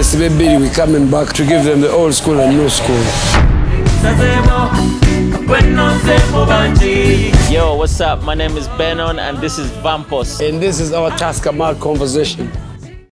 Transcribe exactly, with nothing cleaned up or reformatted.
Yes, baby, we're coming back to give them the old school and new school. Yo, what's up? My name is Benon and this is Vampos. And this is our Tusker Malt Conversation.